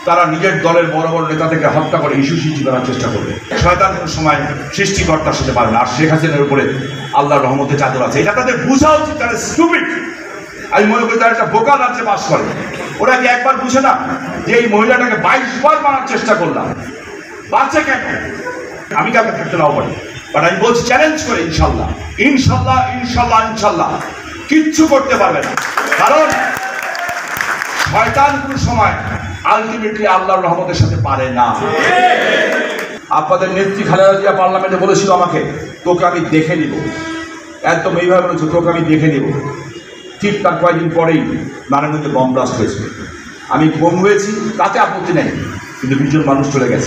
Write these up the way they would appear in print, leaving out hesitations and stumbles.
তারা নিজের দলের বড় বড় নেতা থেকে হত্যা করে ইস্যু সৃষ্টি করার চেষ্টা করবে। শয়তান কোনো সময় সৃষ্টিকর্তার সাথে পারে না। আর শেখ হাসিনার উপরে আল্লাহর রহমতে চাদর আছে, এটা তাদের বোঝা উচিত। তারা স্টুপিড। আমি মনে করি তারা একটা বোকা রাজ্যে বাস করে। ওরা কি একবার বুঝে না যে এই মহিলাটাকে 22 বার মারার চেষ্টা করলাম, বাচ্চা কেন? আমি কাউকে থাকতে নাও পারি, বাট আমি বলছি চ্যালেঞ্জ করে ইনশাল্লাহ ইনশাল্লাহ ইনশাল্লাহ ইনশাল্লাহ কিচ্ছু করতে পারবে না। কারণ শয়তান কোনো সময় আলটিমেটলি আল্লাহর রহমতের সাথে পারে না। আপনাদের নেত্রী খালেদা জিয়া পার্লামেন্টে বলেছিল আমাকে, তোকে আমি দেখে নিব, একদম এইভাবে বলেছে, তোকে আমি দেখে নিব। ঠিক তার কয়েকদিন পরেই নারায়ণগঞ্জে বম ব্লাস্ট হয়েছে। আমি বোম হয়েছি তাতে আপত্তি নেই, কিন্তু 20 জন মানুষ চলে গেছে।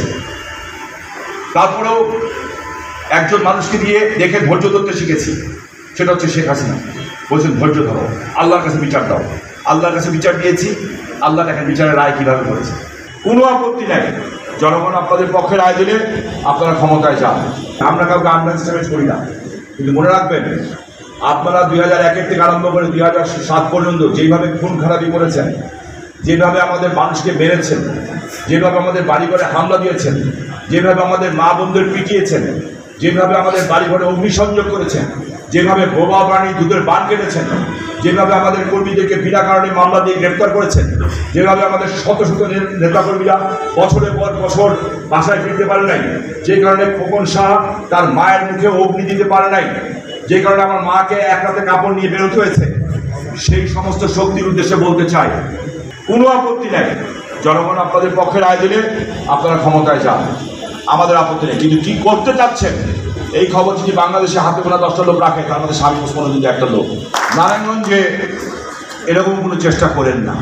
তারপরেও একজন মানুষকে দিয়ে দেখে ধৈর্য ধরতে শিখেছি, সেটা হচ্ছে শেখ হাসিনা। বলছেন ধৈর্য ধরো, আল্লাহর কাছে বিচার দাও। আল্লাহর কাছে বিচার দিয়েছি, আল্লাহ দেখেন বিচারের রায় কীভাবে করেছে। কোনো আপত্তি নেই, জনগণ আপনাদের পক্ষে রায় দিলে আপনারা ক্ষমতায় যান। আমরা কাউকে আন্ডারস্ট্যান্ড করি না, কিন্তু মনে রাখবেন আপনারা 2001 থেকে আরম্ভ করে 2007 পর্যন্ত যেইভাবে খুন খারাপি করেছেন, যেভাবে আমাদের মানুষকে মেরেছেন, যেভাবে আমাদের বাড়িঘরে হামলা দিয়েছেন, যেভাবে আমাদের মা বোনদের পিটিয়েছেন, যেভাবে আমাদের বাড়িঘরে অগ্নিসংযোগ করেছেন, যেভাবে বোমা বাণী দুধের বান কেটেছেন, যেভাবে আমাদের কর্মীদেরকে বিনা কারণে মামলা দিয়ে গ্রেপ্তার করেছেন, যেভাবে আমাদের শত শত নেতাকর্মীরা বছরের পর বছর বাসায় ফিরতে পারে নাই, যে কারণে খোকন শাহ তার মায়ের মুখে অগ্নি দিতে পারে নাই, যে কারণে আমার মাকে এক রাতে কাপড় নিয়ে বেরোতে হয়েছে, সেই সমস্ত শক্তির উদ্দেশ্যে বলতে চাই কোনো আপত্তি নেই। জনগণ আপনাদের পক্ষে রায় দিলে আপনারা ক্ষমতায় যান, আমাদের আপত্তি নেই। কিন্তু কি করতে চাচ্ছেন এই খবর যদি বাংলাদেশে হাতে গোনা 10টা লোক রাখে, তার মধ্যে স্বামী ওসমানের কিন্তু একটা লোক। নারায়ণগঞ্জে এরকম কোনো চেষ্টা করেন না।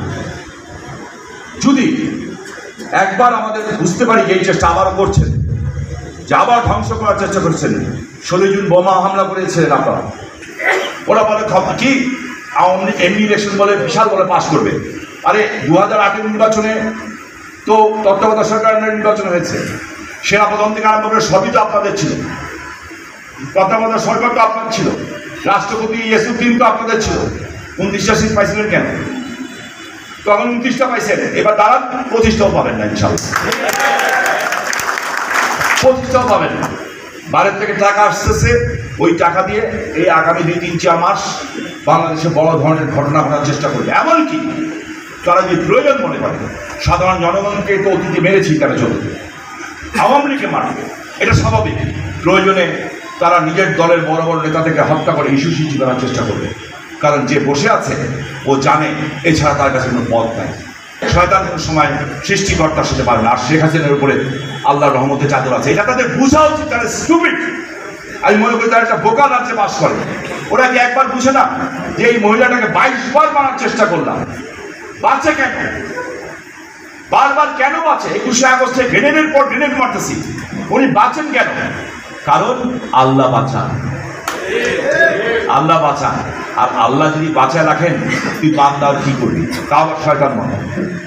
যদি একবার আমাদের বুঝতে পারি যে এই চেষ্টা আবারও করছেন, যে আবার ধ্বংস করার চেষ্টা করছেন, 16 জুন বোমা হামলা করেছিলেন আপনারা, ওরা বলে কি আওয়ামী লীগ এমনি ইলেকশন বলে বিশাল বলে পাশ করবে। আরে 2008 নির্বাচনে তো তত্ত্বাবধায়ক সরকারের নির্বাচন হয়েছে, সেনাপ্রধান থেকে আরম্ভ করে সবই তো আপনাদের ছিল, তত্ত্বাবধায়ক সরকার তো আপনার ছিল, রাষ্ট্রপতি ইয়েসুদ্দিন তো আপনাদের ছিল। 29টা সিট পাইছিলেন কেন? তখন 29টা পাইছেন, এবার দাঁড়ান 25টাও পাবেন না ইনশাল্লাহ, 25টাও পাবেন না। বাইরের থেকে টাকা আসতেছে, ওই টাকা দিয়ে এই আগামী 2-3-4 মাস বাংলাদেশে বড় ধরনের ঘটনা ঘটার চেষ্টা করবে। এমনকি তারা যে প্রয়োজন মনে করে সাধারণ জনগণকে তো অতীতে মেরেছি, তারা চলবে, আওয়ামী লীগকে মারবে, এটা স্বাভাবিক। প্রয়োজনে তারা নিজের দলের বড় বড় নেতা থেকে হত্যা করে ইস্যু সৃষ্টি করার চেষ্টা করবে। কারণ যে বসে আছে ও জানে এছাড়া তার কাছে কোনো পথ নাই। শয়তান কোনো সময় সৃষ্টিকর্তার সাথে পারে না। আর শেখ হাসিনার উপরে আল্লাহর রহমতে চাদর আছে, এটা তাদের বোঝা উচিত। তারা স্টুপিড। আমি মনে করি তারা একটা বোকা রাজ্যে বাস করে। ওরা কি একবার বুঝে না যে এই মহিলাটাকে 22 বার মারার চেষ্টা করলাম, বাচ্চা কেন? বারবার কেন বাঁচে? 21শে আগস্টে গ্রেনেডের পর গ্রেনেড মারতেছি, উনি বাঁচেন কেন? কারণ আল্লাহ বাঁচান, আল্লাহ বাঁচান। আর আল্লাহ যদি বাঁচায় রাখেন তুই বান্দা কি করবি? তাও শয়তান মনে।